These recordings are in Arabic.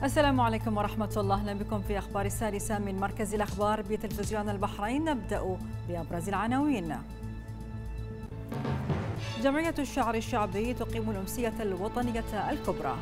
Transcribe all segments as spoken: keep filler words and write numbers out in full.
السلام عليكم ورحمة الله، أهلا بكم في أخبار السادسة من مركز الأخبار بتلفزيون البحرين. نبدأ بأبرز العناوين. جمعية الشعر الشعبي تقيم الأمسية الوطنية الكبرى.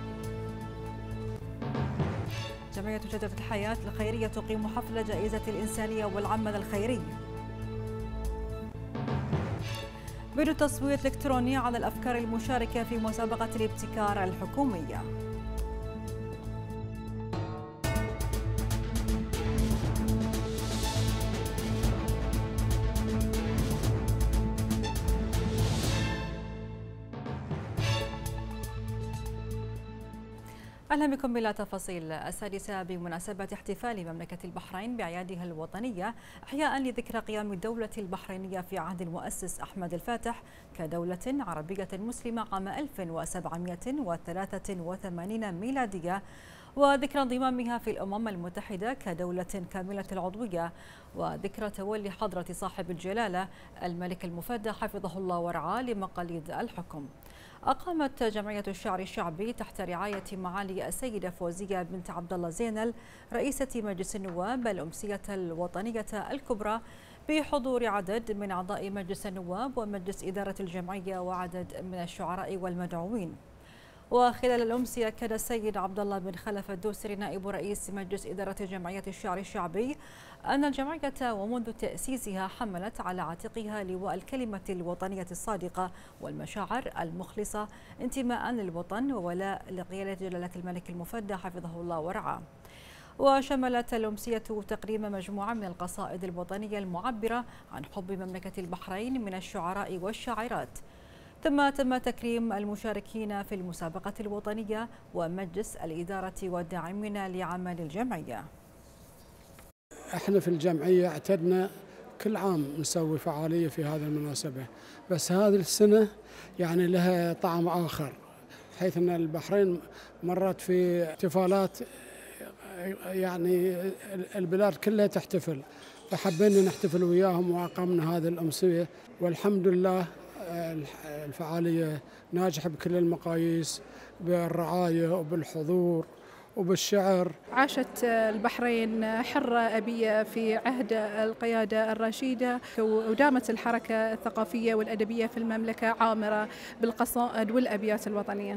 جمعية شجرة الحياة الخيرية تقيم حفل جائزة الإنسانية والعمل الخيري. بدء تصويت إلكتروني على الأفكار المشاركة في مسابقة الابتكار الحكومية. أهلا بكم إلى تفاصيل السادسة. بمناسبة احتفال مملكة البحرين بأعيادها الوطنية إحياء لذكرى قيام الدولة البحرينية في عهد المؤسس أحمد الفاتح كدولة عربية مسلمة عام ألف وسبعمائة وثلاثة وثمانين ميلادية، وذكرى انضمامها في الأمم المتحدة كدولة كاملة العضوية، وذكرى تولي حضرة صاحب الجلالة الملك المفدى حفظه الله ورعاه لمقاليد الحكم. أقامت جمعية الشعر الشعبي تحت رعاية معالي السيدة فوزية بنت عبد الله زينل رئيسة مجلس النواب الأمسية الوطنية الكبرى بحضور عدد من أعضاء مجلس النواب ومجلس إدارة الجمعية وعدد من الشعراء والمدعوين. وخلال الأمسية كان السيد عبد الله بن خلف الدوسري نائب رئيس مجلس إدارة جمعية الشعر الشعبي أن الجمعية ومنذ تأسيسها حملت على عاتقها لواء الكلمة الوطنية الصادقة والمشاعر المخلصة انتماء للوطن وولاء لقيادة جلالة الملك المفدى حفظه الله ورعاه. وشملت الأمسية تقديم مجموعة من القصائد الوطنية المعبرة عن حب مملكة البحرين من الشعراء والشاعرات. ثم تم تكريم المشاركين في المسابقة الوطنية ومجلس الإدارة والداعمين لعمل الجمعية. احنا في الجمعية اعتدنا كل عام نسوي فعالية في هذه المناسبة، بس هذه السنة يعني لها طعم آخر، حيث أن البحرين مرت في احتفالات يعني البلاد كلها تحتفل، فحبينا نحتفل وياهم وأقمنا هذه الأمسية، والحمد لله الفعالية ناجحة بكل المقاييس، بالرعاية وبالحضور وبالشعر. عاشت البحرين حرة أبية في عهد القيادة الرشيدة، ودامت الحركة الثقافية والأدبية في المملكة عامرة بالقصائد والأبيات الوطنية.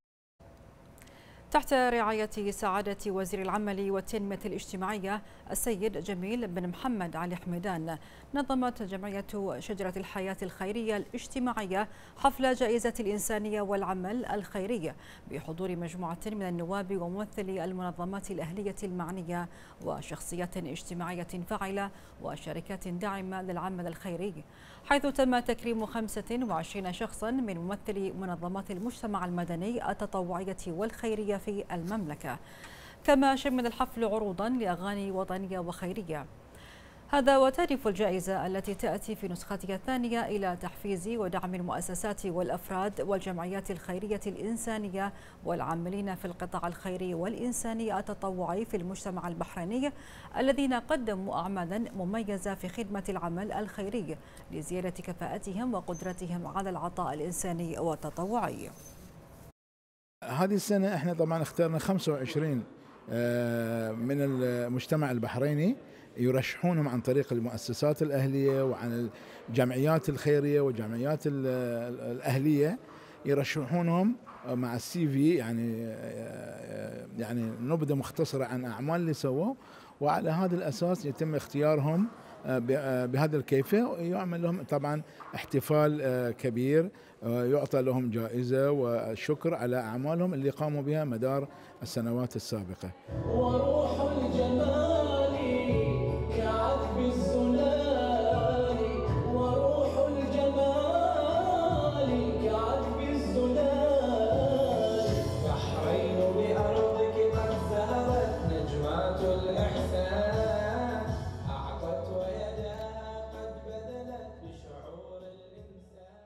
تحت رعاية سعادة وزير العمل والتنمية الاجتماعية السيد جميل بن محمد علي حميدان، نظمت جمعية شجرة الحياة الخيرية الاجتماعية حفل جائزة الإنسانية والعمل الخيري بحضور مجموعة من النواب وممثلي المنظمات الأهلية المعنية وشخصيات اجتماعية فاعلة وشركات داعمة للعمل الخيري، حيث تم تكريم خمسة وعشرين شخصا من ممثلي منظمات المجتمع المدني التطوعية والخيرية في المملكة. كما شمل الحفل عروضا لأغاني وطنية وخيرية. هذا وتهدف الجائزة التي تأتي في نسختها الثانية إلى تحفيز ودعم المؤسسات والأفراد والجمعيات الخيرية الإنسانية والعاملين في القطاع الخيري والإنساني التطوعي في المجتمع البحريني الذين قدموا أعمالا مميزة في خدمة العمل الخيري لزيادة كفاءتهم وقدرتهم على العطاء الإنساني والتطوعي. هذه السنة احنا طبعا اخترنا خمسة وعشرين من المجتمع البحريني يرشحونهم عن طريق المؤسسات الأهلية وعن الجمعيات الخيرية والجمعيات الأهلية، يرشحونهم مع السي في، يعني يعني نبذة مختصرة عن أعمال اللي سووا، وعلى هذا الأساس يتم اختيارهم بهذا الكيفية، ويعمل لهم طبعا احتفال كبير، يعطى لهم جائزة وشكر على أعمالهم اللي قاموا بها مدار السنوات السابقة. وروح الجمال كعذب الزلال، وروح الجمال كعذب الزلال، بحرين بأرضك قد زهرت نجمات الإحسان، أعطت ويدها قد بذلت بشعور الإنسان.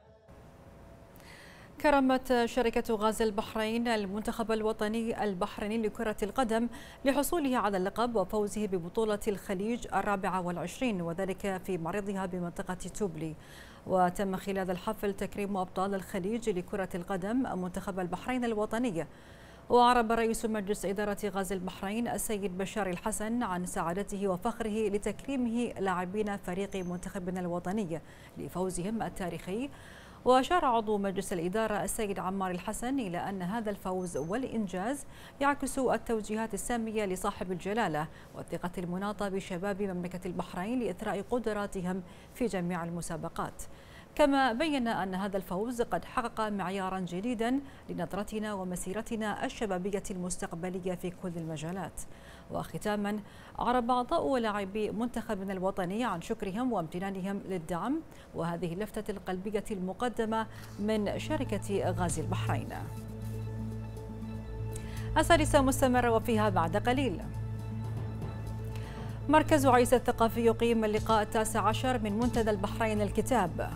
كرمت شركة غاز البحرين المنتخب الوطني البحريني لكرة القدم لحصوله على اللقب وفوزه ببطولة الخليج الرابعة والعشرين، وذلك في معرضها بمنطقة توبلي. وتم خلال الحفل تكريم أبطال الخليج لكرة القدم منتخب البحرين الوطني. وأعرب رئيس مجلس إدارة غاز البحرين السيد بشار الحسن عن سعادته وفخره لتكريمه لاعبين فريق منتخبنا الوطني لفوزهم التاريخي. وأشار عضو مجلس الإدارة السيد عمار الحسن إلى أن هذا الفوز والإنجاز يعكس التوجيهات السامية لصاحب الجلالة والثقة المناطة بشباب مملكة البحرين لإثراء قدراتهم في جميع المسابقات. كما بين أن هذا الفوز قد حقق معيارا جديدا لنظرتنا ومسيرتنا الشبابية المستقبلية في كل المجالات. وختاما أعرب أعضاء ولاعبي منتخبنا الوطني عن شكرهم وامتنانهم للدعم وهذه اللفتة القلبية المقدمة من شركة غاز البحرين. السادسة مستمرة وفيها بعد قليل. مركز عيسى الثقافي يقيم اللقاء التاسع عشر من منتدى البحرين للكتاب.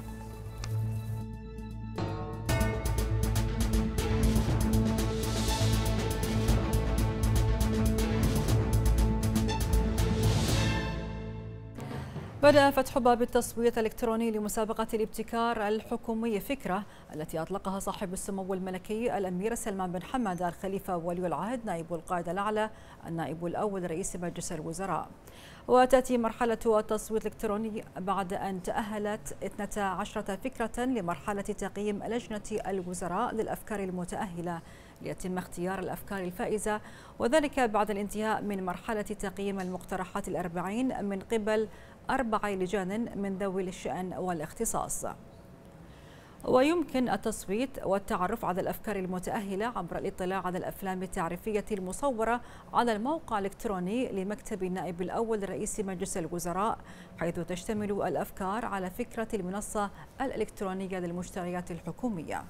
بدأ فتح باب التصويت الإلكتروني لمسابقة الابتكار الحكومي فكرة التي أطلقها صاحب السمو الملكي الأمير سلمان بن حمد الخليفة ولي العهد نائب القائد الأعلى النائب الأول رئيس مجلس الوزراء. وتأتي مرحلة التصويت الإلكتروني بعد أن تأهلت اثنتا عشرة فكرة لمرحلة تقييم لجنة الوزراء للأفكار المتأهلة ليتم اختيار الأفكار الفائزة، وذلك بعد الانتهاء من مرحلة تقييم المقترحات الأربعين من قبل أربع لجان من ذوي الشأن والاختصاص. ويمكن التصويت والتعرف على الأفكار المتأهلة عبر الاطلاع على الأفلام التعريفية المصورة على الموقع الإلكتروني لمكتب النائب الأول رئيس مجلس الوزراء، حيث تشتمل الأفكار على فكرة المنصة الإلكترونية للمشتريات الحكومية.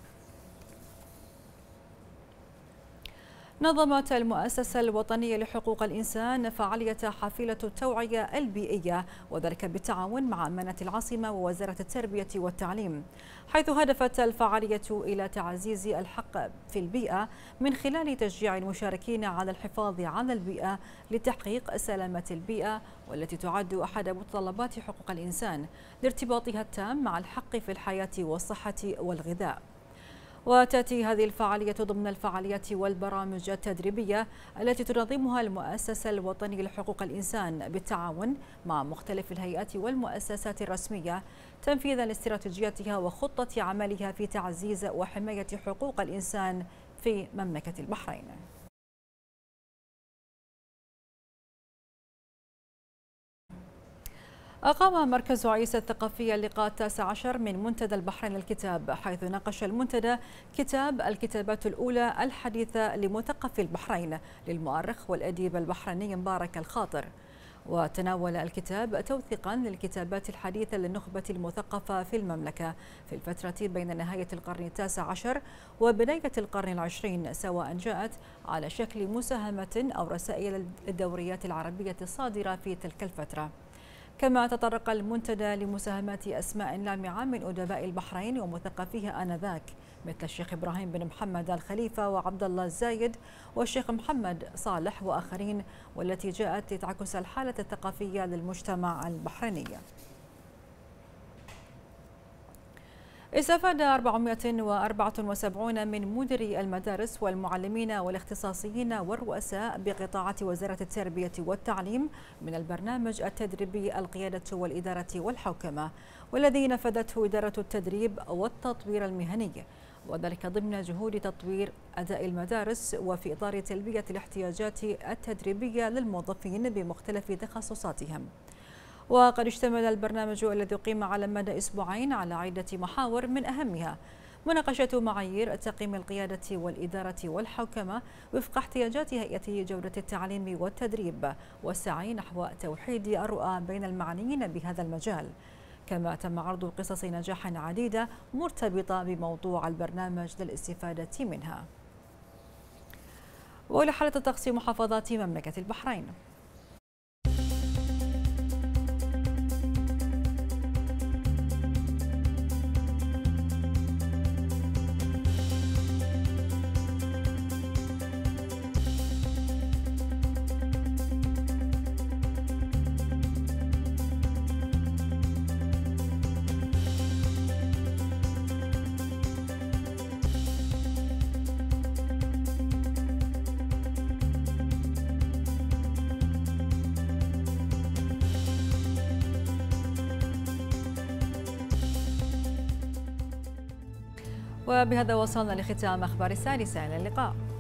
نظمت المؤسسة الوطنية لحقوق الإنسان فعالية حافلة التوعية البيئية وذلك بالتعاون مع أمانة العاصمة ووزارة التربية والتعليم، حيث هدفت الفعالية إلى تعزيز الحق في البيئة من خلال تشجيع المشاركين على الحفاظ على البيئة لتحقيق سلامة البيئة، والتي تعد أحد متطلبات حقوق الإنسان لارتباطها التام مع الحق في الحياة والصحة والغذاء. وتأتي هذه الفعالية ضمن الفعاليات والبرامج التدريبية التي تنظمها المؤسسة الوطنية لحقوق الإنسان بالتعاون مع مختلف الهيئات والمؤسسات الرسمية تنفيذا لاستراتيجيتها وخطة عملها في تعزيز وحماية حقوق الإنسان في مملكة البحرين. أقام مركز عيسى الثقافي اللقاء التاسع عشر من منتدى البحرين للكتاب، حيث ناقش المنتدى كتاب الكتابات الأولى الحديثة لمثقف البحرين للمؤرخ والأديب البحريني مبارك الخاطر. وتناول الكتاب توثيقا للكتابات الحديثة للنخبة المثقفة في المملكة في الفترة بين نهاية القرن التاسع عشر وبداية القرن العشرين، سواء جاءت على شكل مساهمة أو رسائل للدوريات العربية الصادرة في تلك الفترة. كما تطرق المنتدى لمساهمات أسماء لامعة من أدباء البحرين ومثقفيها آنذاك مثل الشيخ إبراهيم بن محمد الخليفة وعبد الله الزايد والشيخ محمد صالح وآخرين، والتي جاءت لتعكس الحالة الثقافية للمجتمع البحريني. استفاد أربعمائة وأربعة وسبعين من مديري المدارس والمعلمين والاختصاصيين والرؤساء بقطاعات وزارة التربية والتعليم من البرنامج التدريبي القيادة والإدارة والحوكمة، والذي نفذته إدارة التدريب والتطوير المهني، وذلك ضمن جهود تطوير أداء المدارس وفي إطار تلبية الاحتياجات التدريبية للموظفين بمختلف تخصصاتهم. وقد اشتمل البرنامج الذي أقيم على مدى أسبوعين على عدة محاور، من أهمها مناقشة معايير تقييم القيادة والإدارة والحوكمة وفق احتياجات هيئة جودة التعليم والتدريب، والسعي نحو توحيد الرؤى بين المعنيين بهذا المجال. كما تم عرض قصص نجاح عديدة مرتبطة بموضوع البرنامج للاستفادة منها. وإلى حالة الطقس محافظات مملكة البحرين. وبهذا وصلنا لختام أخبار السادسة. إلى اللقاء.